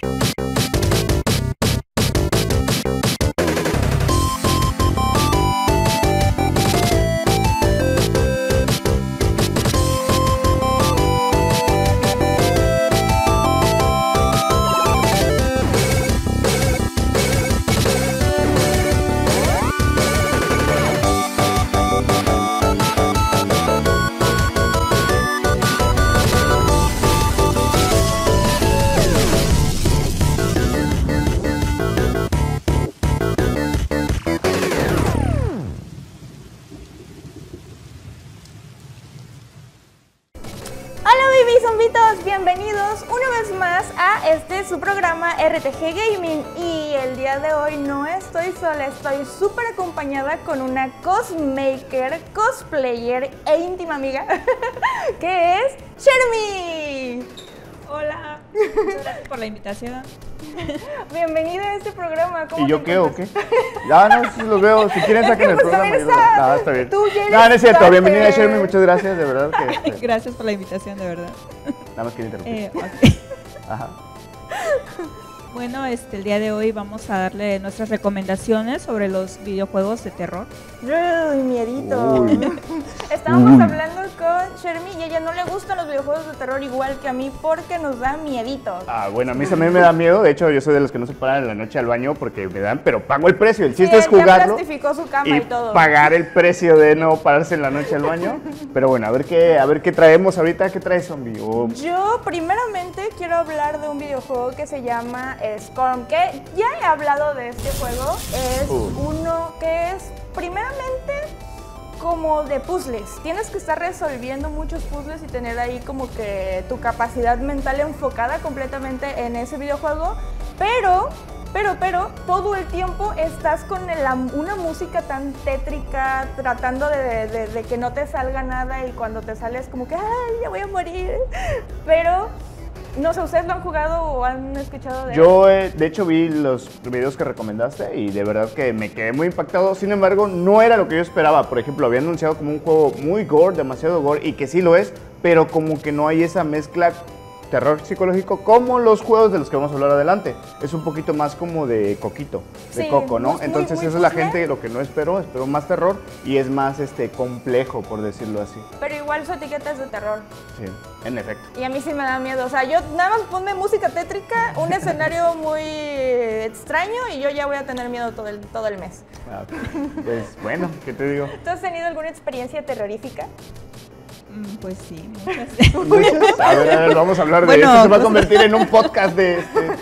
Bienvenidos una vez más a su programa RTG Gaming, y el día de hoy no estoy sola, estoy súper acompañada con una cosmaker, cosplayer e íntima amiga que es Shermie. Hola, muchas gracias por la invitación. Bienvenida a este programa. ¿Y yo qué o qué? Ya no, si los veo, si quieren saquen el programa. No, está bien. No, no es cierto, bienvenida Shermie, muchas gracias, de verdad. Gracias por la invitación, de verdad. Nada más quería interrumpir. Okay. Ajá. Bueno, el día de hoy vamos a darle nuestras recomendaciones sobre los videojuegos de terror. Uy, miedito. Estábamos hablando con Shermie y a ella no le gustan los videojuegos de terror igual que a mí porque nos da miedito. Bueno, a mí también me da miedo. De hecho, yo soy de los que no se paran en la noche al baño porque me dan, pero pago el precio. El chiste es jugarlo. Plastificó su cama y todo. Pagar el precio de no pararse en la noche al baño. Pero bueno, a ver qué traemos ahorita. ¿Qué traes, zombie? Yo primeramente quiero hablar de un videojuego que se llama Scorn, que ya he hablado de este juego. Es uno que es primeramente como de puzzles. Tienes que estar resolviendo muchos puzzles y tener ahí como que tu capacidad mental enfocada completamente en ese videojuego, pero todo el tiempo estás con una música tan tétrica, tratando de que no te salga nada, y cuando te sales como que ¡ay, ya voy a morir! Pero no sé, ¿ustedes lo han jugado o han escuchado de él? Yo, de hecho, vi los videos que recomendaste y de verdad que me quedé muy impactado. Sin embargo, no era lo que yo esperaba. Por ejemplo, había anunciado como un juego muy gore, demasiado gore, y que sí lo es, pero como que no hay esa mezcla terror psicológico como los juegos de los que vamos a hablar adelante. Es un poquito más como de coquito, de coco, ¿no? Entonces muy eso es la gente lo que no esperó más terror y es más complejo, por decirlo así. Pero igual su etiqueta es de terror. Sí, en efecto. Y a mí sí me da miedo, o sea, yo nada más ponme música tétrica, un escenario muy extraño y yo ya voy a tener miedo todo el mes. Pues bueno, ¿qué te digo? ¿Tú has tenido alguna experiencia terrorífica? Pues sí, muchas. ¿Muchas? A ver, vamos a hablar de esto. Se va a convertir en un podcast de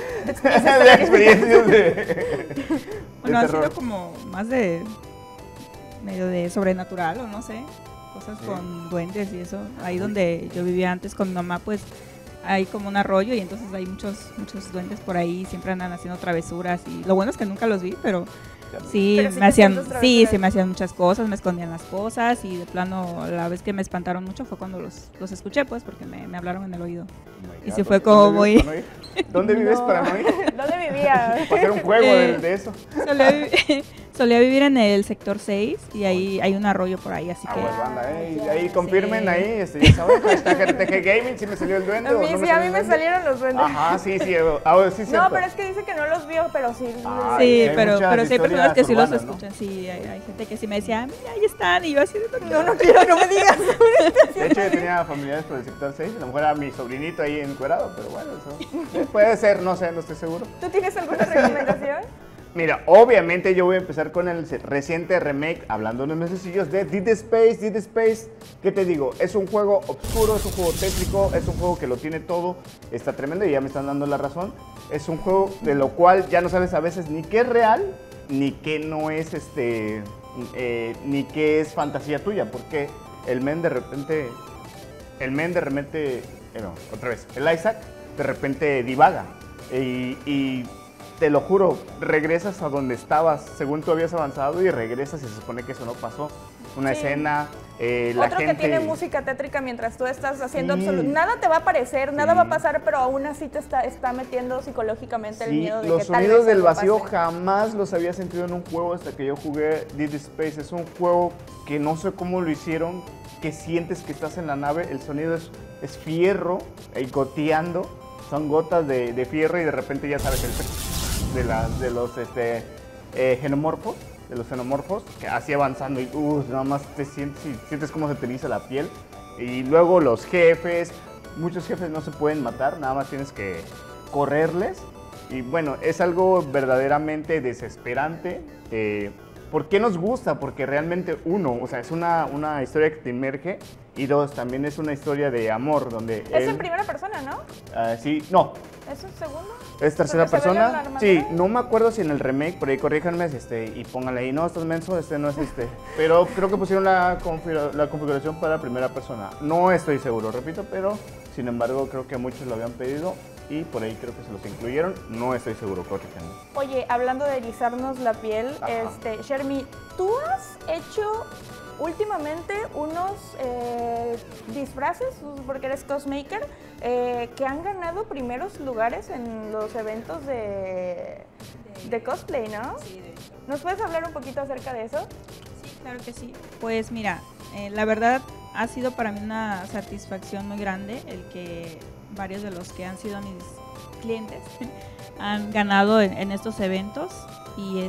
experiencias de Bueno, ha terror. sido como más de medio de sobrenatural o no sé, cosas con duendes y eso. Ahí donde yo vivía antes con mi mamá, pues hay como un arroyo y entonces hay muchos duendes por ahí, siempre andan haciendo travesuras, y lo bueno es que nunca los vi, pero sí, me hacían muchas cosas, me escondían las cosas, y de plano la vez que me espantaron mucho fue cuando los escuché, pues, porque me hablaron en el oído. Y sí fue como muy... ¿Dónde vives para no ir? ¿Dónde vivía? Para hacer un juego de eso. Solía vivir en el sector 6 y ahí hay un arroyo por ahí, así que... Bueno, anda, ahí confirmen, ahí, ya saben, hashtag RTG Gaming, si me salió el duende o no me a mí me salieron los duendes. Ajá, sí, sí, no, pero es que dice que no los vio, pero sí. Sí, pero sí hay personas que sí los escuchan, sí, hay gente que sí me decía, mira, ahí están, y yo así, no quiero, no me digas. De hecho, yo tenía familiares por el sector 6, a lo mejor era mi sobrinito ahí encuerado, pero bueno, eso puede ser, no sé, no estoy seguro. ¿Tú tienes alguna recomendación? Mira, obviamente yo voy a empezar con el reciente remake, hablando de unos mesecillos, de Dead Space. ¿Qué te digo? Es un juego oscuro, es un juego tétrico, es un juego que lo tiene todo, está tremendo y ya me están dando la razón. Es un juego de lo cual ya no sabes a veces ni qué es real, ni qué no es, ni qué es fantasía tuya, porque el Isaac de repente divaga y te lo juro, regresas a donde estabas según tú habías avanzado y regresas y se supone que eso no pasó. Una escena, la Otro gente... que tiene música tétrica mientras tú estás haciendo nada te va a aparecer, nada va a pasar, pero aún así te está metiendo psicológicamente el miedo de que tal vez los sonidos del vacío pase. jamás los había sentido en un juego hasta que yo jugué Dead Space. Es un juego que no sé cómo lo hicieron, que sientes que estás en la nave, el sonido es fierro, goteando. son gotas de fierro y de repente ya sabes de los xenomorfos, que así avanzando y nada más te sientes cómo se te eriza la piel. Y luego los jefes, muchos jefes no se pueden matar, nada más tienes que correrles. Y bueno, es algo verdaderamente desesperante. ¿Por qué nos gusta? Porque realmente o sea, es una historia que te inmerge, y dos, también es una historia de amor, donde Es en primera persona, ¿no? Sí, no. ¿Es un segundo? Es tercera Porque se ve la persona. armadura. Sí, no me acuerdo si en el remake, por ahí corríjanme, y pónganle ahí, no, estás menso, no es Pero creo que pusieron la configuración para primera persona. No estoy seguro, repito, pero sin embargo creo que muchos lo habían pedido y por ahí creo que se los incluyeron. No estoy seguro, corríjanme. Oye, hablando de erizarnos la piel, Shermie, ¿tú has hecho últimamente unos disfraces, porque eres cosmaker, que han ganado primeros lugares en los eventos de cosplay, ¿no? Sí, de hecho. ¿Nos puedes hablar un poquito acerca de eso? Sí, claro que sí. Pues mira, la verdad ha sido para mí una satisfacción muy grande el que varios de los que han sido mis clientes han ganado en estos eventos y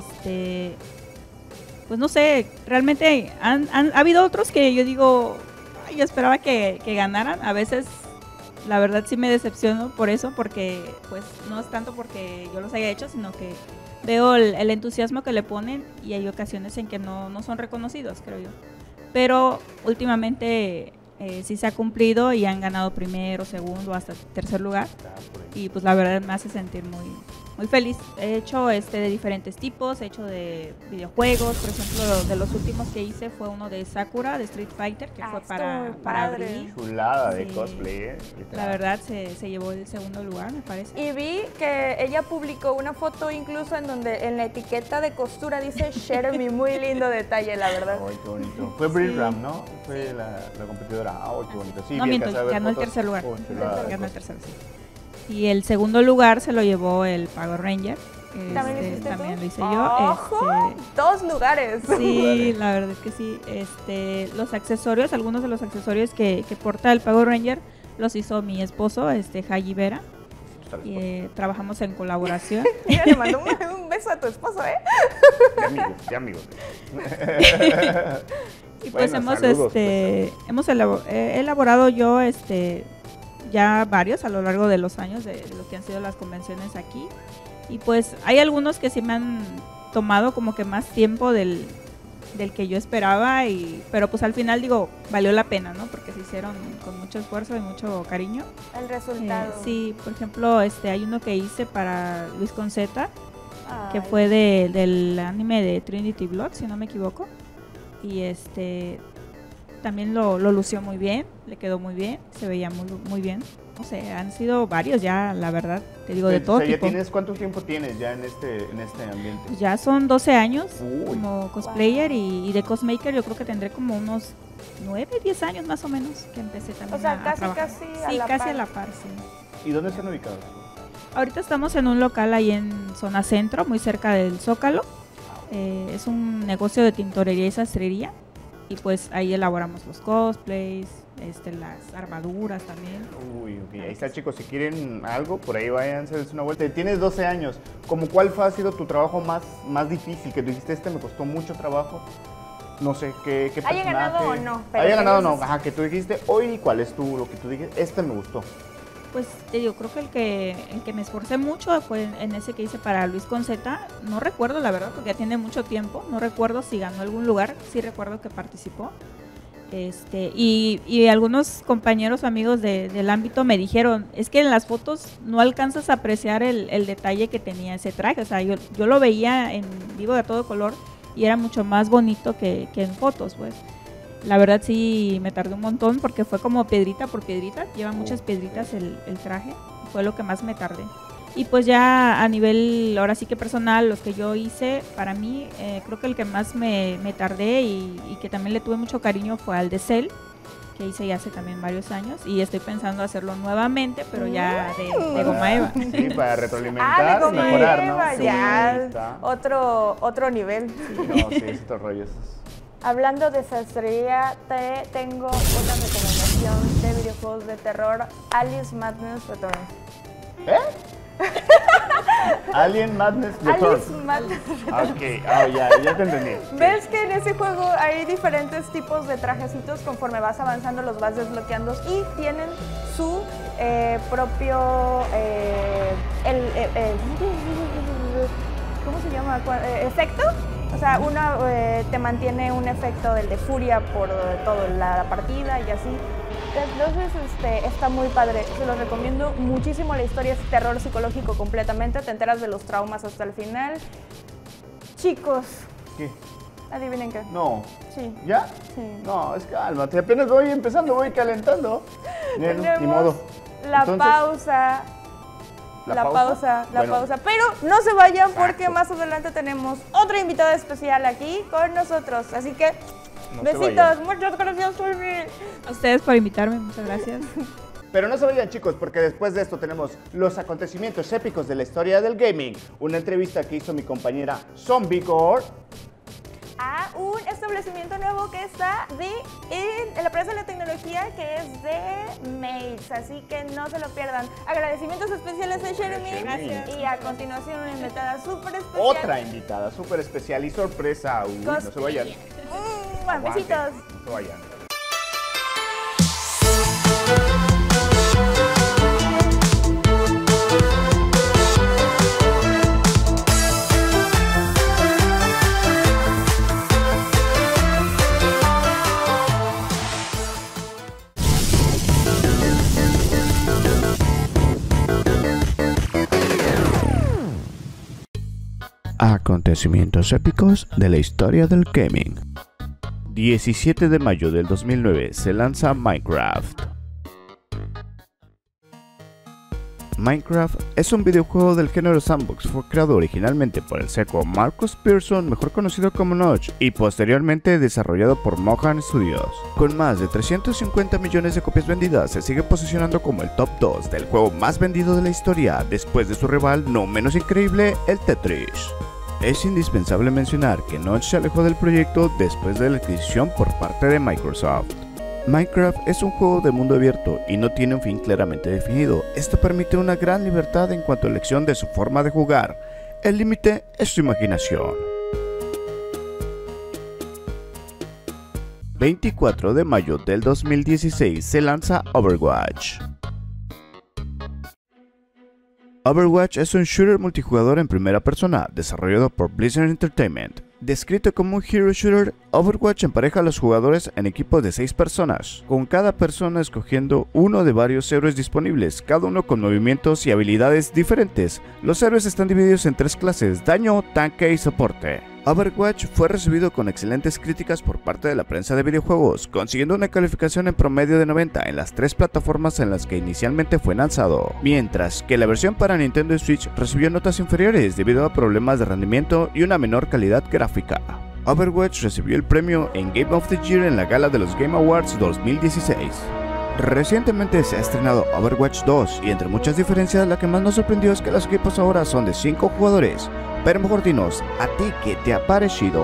pues no sé, realmente ha habido otros que yo digo, ay, yo esperaba que ganaran. A veces la verdad sí me decepciono por eso, porque pues no es tanto porque yo los haya hecho, sino que veo el entusiasmo que le ponen y hay ocasiones en que no son reconocidos, creo yo. Pero últimamente sí se ha cumplido y han ganado primero, segundo, hasta tercer lugar. Y pues la verdad me hace sentir muy feliz. He hecho de diferentes tipos, he hecho de videojuegos. Por ejemplo, de los últimos que hice fue uno de Sakura, de Street Fighter, que fue para abril. Chulada de Sí. cosplay, La verdad se llevó el segundo lugar, me parece. Y vi que ella publicó una foto incluso en donde en la etiqueta de costura dice Shermie, muy lindo detalle, la verdad. Ay, qué bonito. Fue Brie Sí. Ram, ¿no? Fue la competidora. Ay, qué bonito. Sí, No, vi miento, alcanzé a ver ganó el fotos. tercer lugar. Chulada de Ganó el cosplay. tercero, sí. Y el segundo lugar se lo llevó el Power Ranger. ¿También lo hiciste también tú? lo hice yo. ¡Ojo! 2 lugares. Sí, la verdad es que sí. Los accesorios, algunos de los accesorios que porta el Power Ranger los hizo mi esposo, Haji Vera. Y trabajamos en colaboración. Mira, le mandó un beso a tu esposo, ¿eh? De amigos. Y pues Bueno, saludos, he elaborado yo ya varios a lo largo de los años de lo que han sido las convenciones aquí. Y pues hay algunos que sí me han tomado como que más tiempo del que yo esperaba, pero pues al final digo, valió la pena, ¿no? Porque se hicieron con mucho esfuerzo y mucho cariño. El resultado. Sí, por ejemplo, hay uno que hice para Luis Conceta, que Ay. fue del anime de Trinity Blood, si no me equivoco. Y también lo lució muy bien, le quedó muy bien, se veía muy bien. No sé, han sido varios ya, la verdad, te digo, de todo O sea, tipo. ¿cuánto tiempo tienes ya en este ambiente? Pues ya son 12 años Uy. como cosplayer Wow. y de cosmaker yo creo que tendré como unos 9, 10 años más o menos que empecé también O sea, a casi, trabajar. casi Sí, a la casi par. a la par, sí. ¿Y dónde están ubicados? Ahorita estamos en un local ahí en zona centro, muy cerca del Zócalo. Es un negocio de tintorería y sastrería. Y pues ahí elaboramos los cosplays, las armaduras también. Uy, ok. Ahí está, chicos. Si quieren algo, por ahí vayan, se des una vuelta. Tienes 12 años. ¿Cuál ha sido tu trabajo más difícil? Que tú dijiste, me costó mucho trabajo. No sé, ¿qué personaje? ¿Haya ganado o no? Pero ¿Haya ganado o no? entonces- Ajá, que tú dijiste, hoy, ¿cuál es lo que tú dijiste? Me gustó. Pues te digo, creo que el que me esforcé mucho fue en ese que hice para Luis Conceta. No recuerdo la verdad porque ya tiene mucho tiempo. No recuerdo si ganó algún lugar. Sí recuerdo que participó. Y algunos compañeros o amigos del ámbito me dijeron, es que en las fotos no alcanzas a apreciar el detalle que tenía ese traje. O sea, yo lo veía en vivo de todo color y era mucho más bonito que en fotos, pues. La verdad sí me tardé un montón porque fue como piedrita por piedrita, lleva muchas piedritas el traje, fue lo que más me tardé. Y pues ya a nivel, ahora sí que personal, los que yo hice, para mí, creo que el que más me tardé y que también le tuve mucho cariño fue al de Cell, que hice ya hace también varios años y estoy pensando hacerlo nuevamente, pero ya de goma eva. Sí, para retroalimentar Ah, de y goma mejorar, eva, ¿no? Sí, ya. está. Otro nivel. No, sí, es otro rollo. Hablando de sastrería, tengo una recomendación de videojuegos de terror, Alice Madness Returns. ¿Eh? Alien Madness Return. Alice Madness. Ok, ya te entendí. ¿Ves que en ese juego hay diferentes tipos de trajecitos conforme vas avanzando, los vas desbloqueando y tienen su propio ¿cómo se llama? ¿Efecto? O sea, uno te mantiene un efecto del de furia por toda la partida y así. Entonces está muy padre, se los recomiendo muchísimo. La historia es terror psicológico completamente, te enteras de los traumas hasta el final. Chicos, ¿Qué? adivinen qué. No. Sí. ¿Ya? Sí. No, es cálmate, apenas voy empezando, voy calentando. Ni modo. La Entonces, pausa. La pausa. Bueno. Pero no se vayan porque más adelante tenemos otra invitada especial aquí con nosotros. Así que, No se besitos. vayan. Muchas gracias, Fulvi. A ustedes por invitarme, muchas gracias. Pero no se vayan, chicos, porque después de esto tenemos los acontecimientos épicos de la historia del gaming. Una entrevista que hizo mi compañera Zombie Gore A un establecimiento nuevo que está en la Plaza de la Tecnología, que es de Mates, así que no se lo pierdan. Agradecimientos especiales a Jeremy. Gracias. Y a continuación una invitada súper especial. Otra invitada súper especial y sorpresa. Uy, no se vayan. Aguanten, Besitos. No se vayan. Acontecimientos épicos de la historia del gaming. 17 de mayo del 2009 se lanza Minecraft. Minecraft es un videojuego del género sandbox, fue creado originalmente por el sueco Marcus Persson, mejor conocido como Notch, y posteriormente desarrollado por Mohan Studios. Con más de 350 millones de copias vendidas, se sigue posicionando como el top 2 del juego más vendido de la historia, después de su rival no menos increíble, el Tetris. Es indispensable mencionar que Notch se alejó del proyecto después de la adquisición por parte de Microsoft. Minecraft es un juego de mundo abierto y no tiene un fin claramente definido. Esto permite una gran libertad en cuanto a elección de su forma de jugar. El límite es su imaginación. 24 de mayo del 2016 se lanza Overwatch. Overwatch es un shooter multijugador en primera persona, desarrollado por Blizzard Entertainment. Descrito como un hero shooter, Overwatch empareja a los jugadores en equipos de 6 personas, con cada persona escogiendo uno de varios héroes disponibles, cada uno con movimientos y habilidades diferentes. Los héroes están divididos en 3 clases: daño, tanque y soporte. Overwatch fue recibido con excelentes críticas por parte de la prensa de videojuegos, consiguiendo una calificación en promedio de 90 en las 3 plataformas en las que inicialmente fue lanzado, mientras que la versión para Nintendo Switch recibió notas inferiores debido a problemas de rendimiento y una menor calidad gráfica. Overwatch recibió el premio en Game of the Year en la gala de los Game Awards 2016. Recientemente se ha estrenado Overwatch 2 y entre muchas diferencias la que más nos sorprendió es que los equipos ahora son de 5 jugadores. Pero mejor dinos, ¿a ti qué te ha parecido?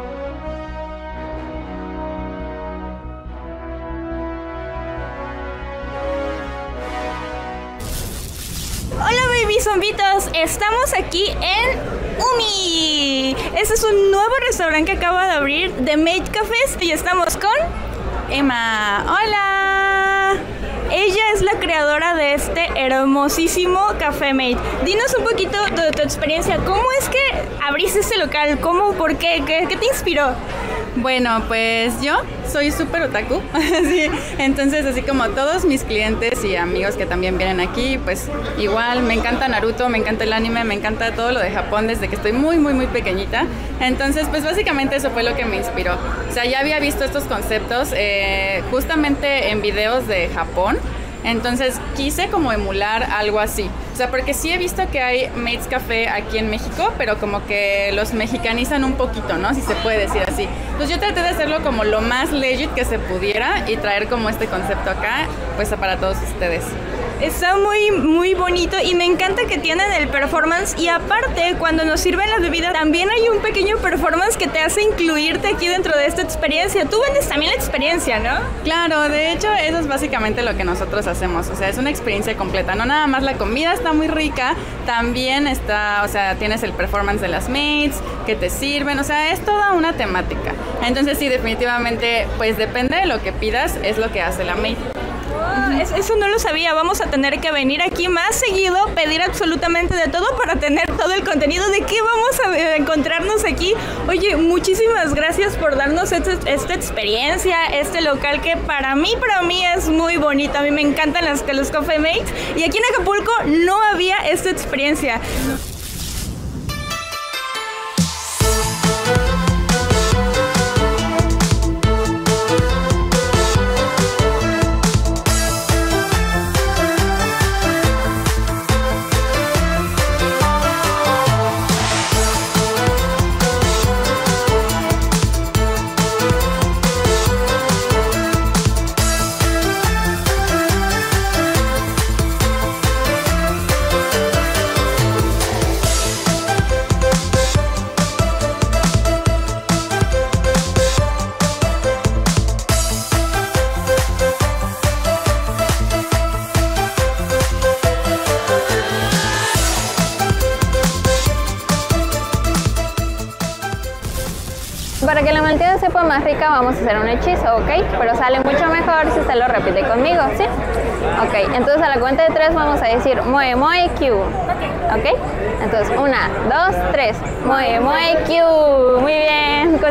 Hola baby zombitos, estamos aquí en Umi. Este es un nuevo restaurante que acaba de abrir de Mate Cafés y estamos con Emma. Hola. Ella es la creadora de este hermosísimo Café Mate. Dinos un poquito de tu experiencia. ¿Cómo es que abriste este local? ¿Cómo? ¿Por qué? ¿Qué te inspiró? Bueno, pues yo soy súper otaku, sí. Entonces así como todos mis clientes y amigos que también vienen aquí, pues igual me encanta Naruto, me encanta el anime, me encanta todo lo de Japón desde que estoy muy pequeñita. Entonces pues básicamente eso fue lo que me inspiró. O sea, ya había visto estos conceptos justamente en videos de Japón. Entonces quise como emular algo así. O sea, porque sí he visto que hay Mates Café aquí en México, pero como que los mexicanizan un poquito, ¿no? Si se puede decir así. Entonces yo traté de hacerlo como lo más legit que se pudiera y traer como este concepto acá, pues para todos ustedes. Está muy bonito y me encanta que tienen el performance y aparte cuando nos sirven las bebidas también hay un pequeño performance que te hace incluirte aquí dentro de esta experiencia. Tú vendes también la experiencia, ¿no? Claro, de hecho eso es básicamente lo que nosotros hacemos, o sea, es una experiencia completa, no nada más la comida está muy rica, también está, o sea, tienes el performance de las maids que te sirven, o sea, es toda una temática. Entonces sí, definitivamente, pues depende de lo que pidas, es lo que hace la maid. Eso no lo sabía, vamos a tener que venir aquí más seguido, pedir absolutamente de todo para tener todo el contenido de qué vamos a encontrarnos aquí. Oye, muchísimas gracias por darnos esta experiencia, este local que para mí es muy bonito. A mí me encantan los Coffee Mates y aquí en Acapulco no había esta experiencia. Para que la malteada sepa más rica vamos a hacer un hechizo, ¿ok? Pero sale mucho mejor si usted lo repite conmigo, ¿sí? Ok, entonces a la cuenta de 3 vamos a decir Moe Moe Q, ¿ok? Entonces 1, 2, 3, Moe Moe Q, muy bien.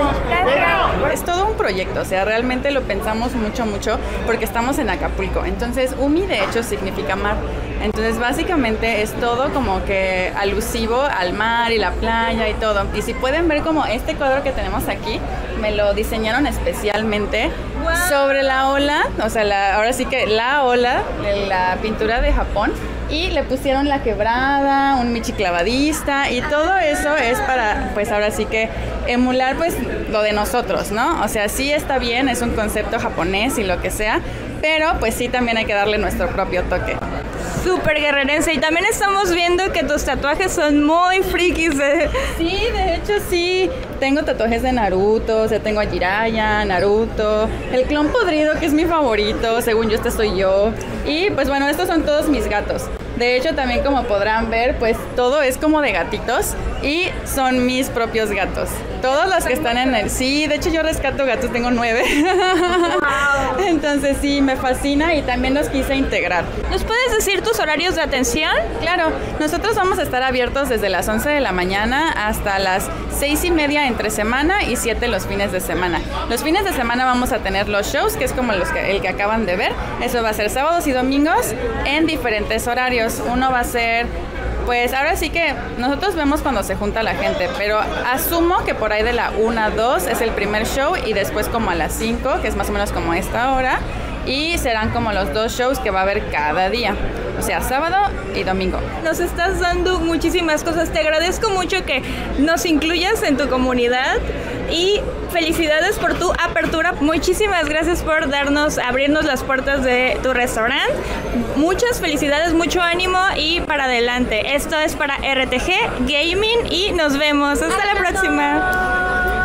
Es todo un proyecto, o sea, realmente lo pensamos mucho porque estamos en Acapulco, entonces Umi de hecho significa mar, entonces básicamente es todo como que alusivo al mar y la playa y todo, y si pueden ver como este cuadro que tenemos aquí, me lo diseñaron especialmente sobre la ola, o sea, ahora sí que la ola de la pintura de Japón, y le pusieron la quebrada, un michi clavadista y todo eso es para, pues ahora sí que emular pues lo de nosotros, ¿no? O sea, sí está bien, es un concepto japonés y lo que sea, pero pues sí también hay que darle nuestro propio toque. Súper guerrerense, y también estamos viendo que tus tatuajes son muy frikis. Sí, de hecho sí, tengo tatuajes de Naruto, o sea, tengo a Jiraiya, Naruto, el clon podrido que es mi favorito, según yo este soy yo, y pues bueno, estos son todos mis gatos. De hecho también como podrán ver, pues todo es como de gatitos y son mis propios gatos. Todos los que están en el... Sí, de hecho yo rescato gatos, tengo 9. Wow. Entonces sí, me fascina y también los quise integrar. ¿Nos puedes decir tus horarios de atención? Claro, nosotros vamos a estar abiertos desde las 11 de la mañana hasta las 6:30 entre semana y 7 los fines de semana. Los fines de semana vamos a tener los shows, que es como el que acaban de ver. Eso va a ser sábados y domingos en diferentes horarios. Uno va a ser, pues ahora sí que nosotros vemos cuando se junta la gente, pero asumo que por ahí de la 1 a 2 es el primer show y después como a las 5, que es más o menos como esta hora, y serán como los 2 shows que va a haber cada día, o sea, sábado y domingo. Nos estás dando muchísimas cosas, te agradezco mucho que nos incluyas en tu comunidad y felicidades por tu apertura. Muchísimas gracias por abrirnos las puertas de tu restaurante. Muchas felicidades, mucho ánimo y para adelante. Esto es para RTG Gaming y nos vemos. Hasta la próxima.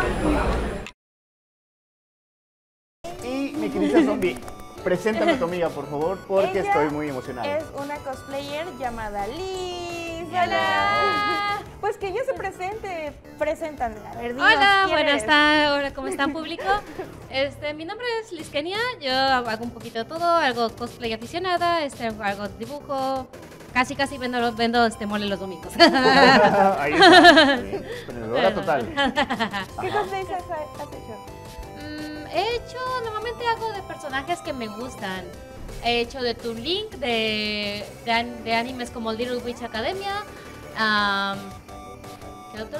Y mi querida zombie, preséntame a tu amiga, por favor, porque Ella estoy muy emocionado. Es una cosplayer llamada Liz. Hola. Pues que ella se presente. Preséntanla. A ver, dinos, Hola, ¿quién buenas eres? tardes. Hola, ¿cómo están, público? Mi nombre es Liz Kenia. Yo hago un poquito de todo. Hago cosplay aficionada, hago dibujo. Casi vendo mole los domingos. Ahí está. Emprendedora total. ¿Qué cosplays has hecho? Normalmente hago de personajes que me gustan. He hecho de Toon Link, de animes como Little Witch Academia. ¿Qué otro?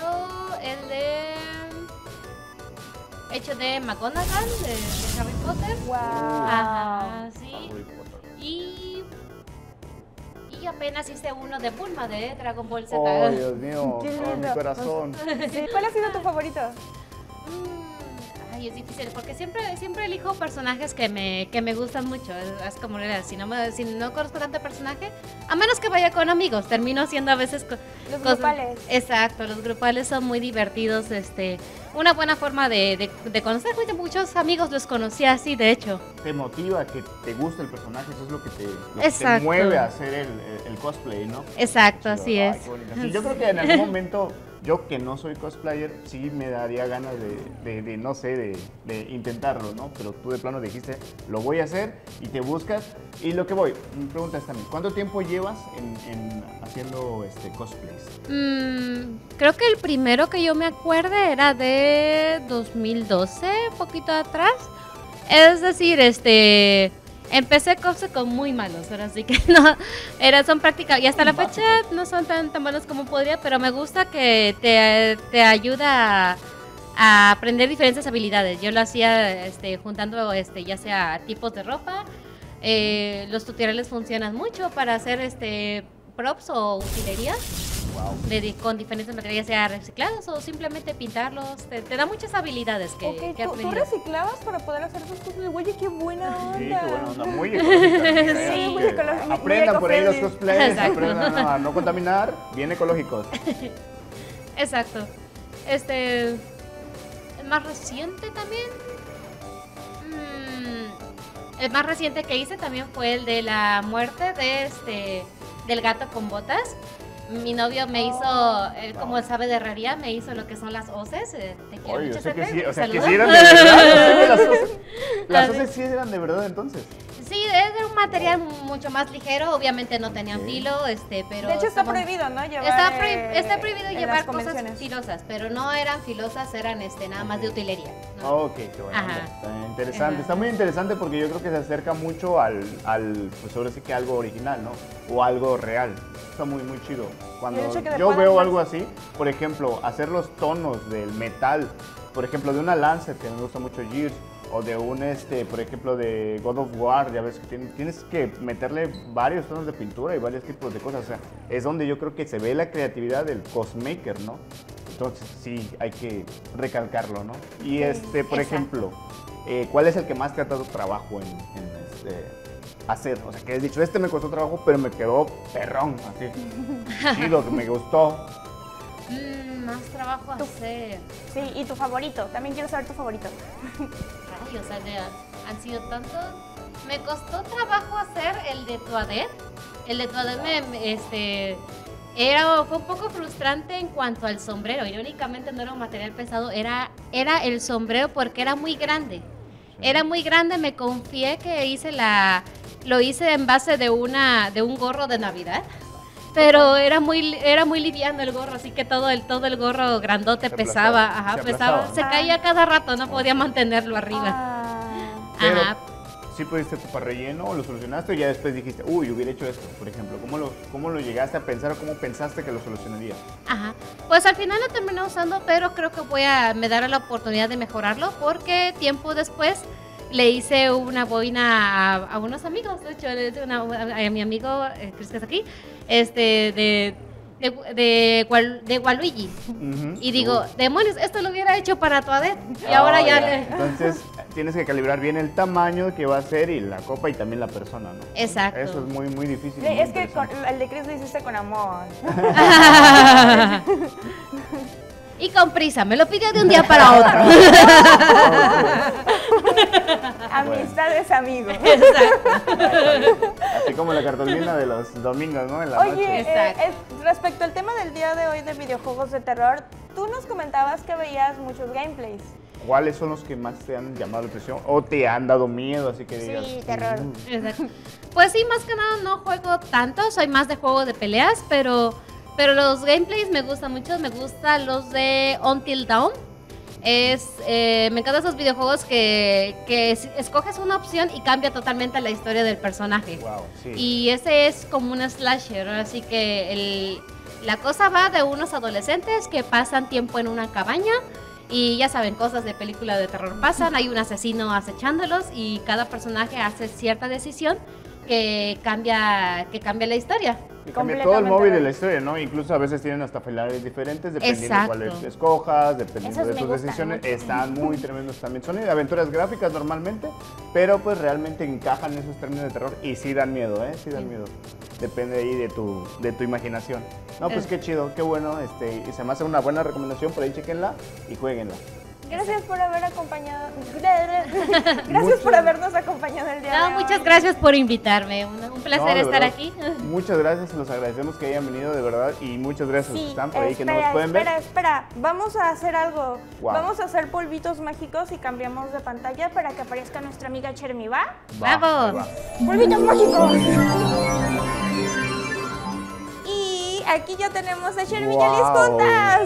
He hecho de McGonagall, de Harry Potter. Wow. Ajá, sí. Y apenas hice uno de Bulma, de Dragon Ball Z. Oh, Dios mío, Qué oh, mi lindo. corazón. Sí, ¿cuál ha sido tu favorito? y es difícil porque siempre elijo personajes que me gustan mucho. Es como si no conozco tanto personaje, a menos que vaya con amigos, termino haciendo a veces Los grupales. Exacto, los grupales son muy divertidos. Una buena forma de conocer. Muchos amigos los conocí así, de hecho. Te motiva que te guste el personaje, eso es lo que te Exacto. mueve a hacer el cosplay, ¿no? Exacto, Chido. así Ay, es. qué bonito. Sí, yo creo que en algún momento, yo que no soy cosplayer, sí me daría ganas de no sé, de intentarlo, ¿no? Pero tú de plano dijiste, lo voy a hacer y te buscas. Y lo que voy, mi pregunta es también, ¿cuánto tiempo llevas en haciendo cosplays? Creo que el primero que yo me acuerde era de 2012, poquito atrás. Es decir, empecé cosas con muy malos, ahora sí que no, son prácticas y hasta la fecha no son tan buenos como podría, pero me gusta que te ayuda a aprender diferentes habilidades. Yo lo hacía juntando ya sea tipos de ropa. Los tutoriales funcionan mucho para hacer props o utilerías. Wow. Con diferentes materiales, ya sea reciclados o simplemente pintarlos. Te da muchas habilidades que Ok, ¿tú aprendí. reciclabas para poder hacer tus cosas? Oye, qué buena onda. Sí, qué buena onda, muy ecológica. Sí, muy ecológico, muy Aprendan por ahí los eco-friendly. cosplays, Exacto. aprendan a no contaminar, bien ecológicos. Exacto. El más reciente también. El más reciente que hice también fue el de la muerte del gato con botas. Mi novio me hizo, él como sabe de herrería, me hizo lo que son las hoces. Te quiero Oye, mucho, yo sé que Pepe, sí, o sea, que saludos. sí eran de verdad. Yo sé que las hoces sí eran de verdad entonces. Sí, es de un material mucho más ligero, obviamente no tenían Ok. filo, pero... De hecho, está estaban- prohibido, ¿no? Llevar, Está prohibido en llevar las cosas convenciones. filosas, pero no eran filosas, eran nada más de utilería, ¿no? Ok, qué bueno. Ajá. Está interesante. Ajá. Está muy interesante porque yo creo que se acerca mucho al pues ahora sí que algo original, ¿no? O algo real. Está muy, muy chido. Cuando Y el hecho que te yo puedas veo ver- algo así, por ejemplo, hacer los tonos del metal, por ejemplo, de una Lancer, que me gusta mucho Gears, o de un, por ejemplo, de God of War, ya ves que tienes que meterle varios tonos de pintura y varios tipos de cosas. O sea, es donde yo creo que se ve la creatividad del cosmaker, ¿no? Entonces, sí, hay que recalcarlo, ¿no? Y por exacto. ejemplo, ¿cuál es el que más te ha dado trabajo en hacer? O sea, que has dicho, me costó trabajo, pero me quedó perrón, así. Chido, que me gustó. Más trabajo hacer. Sí, y tu favorito. También quiero saber tu favorito. Rayos, han sido tantos. Me costó trabajo hacer el de Toadette. El de Toadette fue un poco frustrante en cuanto al sombrero. Irónicamente no era un material pesado, era el sombrero porque era muy grande. Era muy grande, me confié que lo hice en base de un gorro de Navidad. Pero era muy liviano el gorro, así que todo el gorro grandote Se pesaba, aplastaba, ajá, se pesaba, aplastaba. se caía cada rato, no podía mantenerlo arriba. Ah, Pero, Ajá. ¿sí pudiste ocupar relleno o lo solucionaste o ya después dijiste, uy, hubiera hecho esto, por ejemplo? ¿Cómo lo llegaste a pensar o cómo pensaste que lo solucionarías? Ajé. Pues al final lo terminé usando, pero creo que me daré la oportunidad de mejorarlo porque tiempo después le hice una boina a unos amigos. De hecho, le hice a mi amigo, Chris, que está aquí, de Waluigi. Ujú. Y digo, demonios, esto lo hubiera hecho para Toadette. Y Ah, ahora ya ya. le... Entonces, tienes que calibrar bien el tamaño que va a ser y la copa y también la persona, ¿no? Exacto. Eso es muy, muy difícil. muy es que interesante. el de Chris lo hiciste con amor. Y con prisa, me lo pidió de un día para otro. Amistad es amigo. Así como la cartulina de los domingos, ¿no? En la Oye, noche. Exacto. respecto al tema del día de hoy de videojuegos de terror, tú nos comentabas que veías muchos gameplays. ¿Cuáles son los que más te han llamado la atención o te han dado miedo? Así que digas. Sí, terror. Exacto. Pues sí, más que nada no juego tanto, soy más de juego de peleas, pero los gameplays me gustan mucho, me gustan los de Until Dawn. Me encantan esos videojuegos que escoges una opción y cambia totalmente la historia del personaje. Wow, sí. Y ese es como un slasher, así que la cosa va de unos adolescentes que pasan tiempo en una cabaña y ya saben, cosas de película de terror pasan, hay un asesino acechándolos y cada personaje hace cierta decisión que cambia la historia. Y cambia todo el móvil de la historia, ¿no? Incluso a veces tienen hasta finales diferentes, dependiendo de cuál escojas, dependiendo de tus decisiones. Están muy tremendos también. Son aventuras gráficas normalmente, pero pues realmente encajan en esos términos de terror y sí dan miedo, ¿eh? Sí dan miedo. Depende ahí de tu imaginación. No, pues qué chido, qué bueno. Y se me hace una buena recomendación, por ahí chequenla y jueguenla. Gracias por haber acompañado. Gracias por habernos acompañado el día de hoy. Muchas gracias por invitarme. Un placer estar aquí. Muchas gracias, los agradecemos que hayan venido de verdad y muchas gracias a los que están por ahí que no nos pueden ver. Espera, vamos a hacer algo. Wow. Vamos a hacer polvitos mágicos y cambiamos de pantalla para que aparezca nuestra amiga Chermi, ¿va? ¡Vamos! ¡Polvitos mágicos! Y aquí ya tenemos a Chermi y a Liz juntas.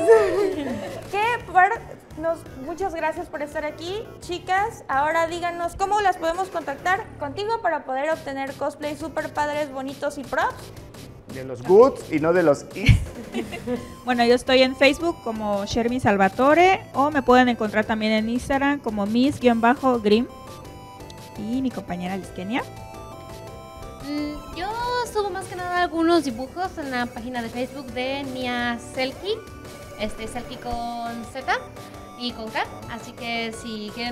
Muchas gracias por estar aquí, chicas. Ahora díganos cómo las podemos contactar contigo para poder obtener cosplays súper padres, bonitos y props. De los goods y no de los is. Bueno, yo estoy en Facebook como Chermi Salvatore o me pueden encontrar también en Instagram como Miss-Grim y mi compañera Liz Kenia. Yo subo más que nada algunos dibujos en la página de Facebook de Nia Selkie, Selkie con Z y con K, así que si quieren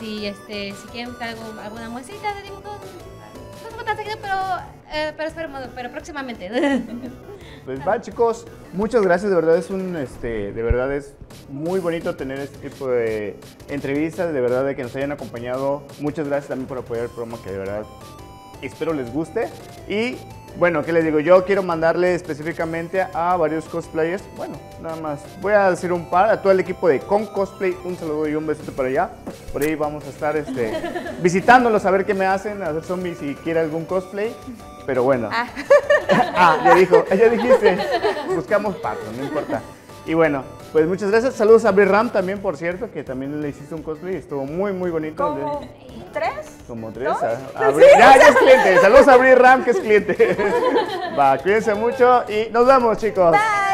alguna muestrita de dibujos, no tengo tan seguido, pero próximamente. Pues va, chicos, muchas gracias, de verdad es muy bonito tener este tipo de entrevistas, de verdad de que nos hayan acompañado. Muchas gracias también por apoyar el programa, que de verdad espero les guste. Y bueno, ¿qué les digo? Yo quiero mandarle específicamente a varios cosplayers. Bueno, nada más. Voy a decir un par. A todo el equipo de Con Cosplay, un saludo y un besito para allá. Por ahí vamos a estar visitándolos a ver qué me hacen, a ver si quiere algún cosplay. Pero bueno. Ya dijiste. Buscamos patos, no importa. Y bueno, pues muchas gracias. Saludos a Bri-Ram también, por cierto, que también le hiciste un cosplay. Estuvo muy, muy bonito. ¿Como 3? Como 3. Ya es cliente. Saludos a Bri-Ram, que es cliente. Va, cuídense mucho y nos vemos, chicos. Bye.